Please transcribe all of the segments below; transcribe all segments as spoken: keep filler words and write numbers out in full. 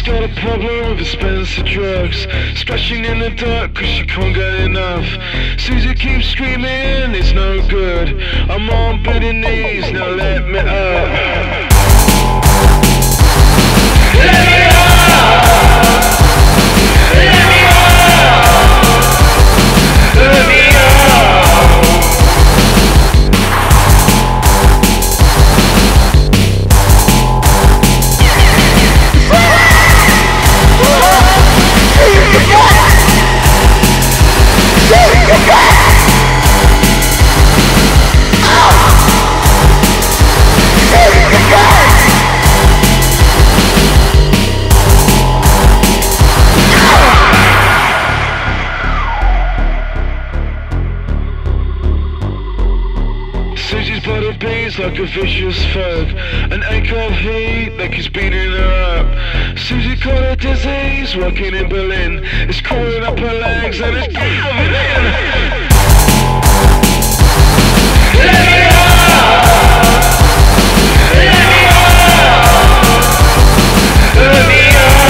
got a problem with expensive drugs, splashing in the dirt cause she can't get enough. Susie keeps screaming, it's no good. I'm on bending knees, now let me up. Let me up! Let me up! Let me up! Susie's body beats like a vicious thug, an acre of heat that keeps beating her up. Susie caught a disease working in Berlin. It's crawling up her legs and it's caving in. Let me up! Let me up! Let me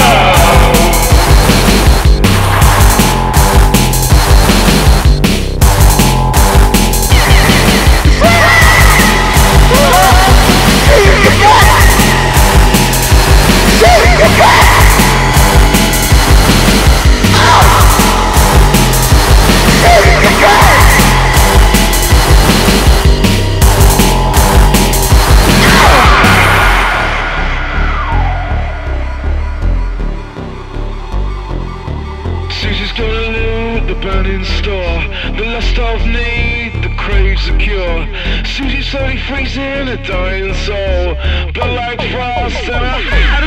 Susie's gonna loot the burning store, the lust of need that craves a cure. Susie's slowly freezing a dying soul, blood like frost and her hand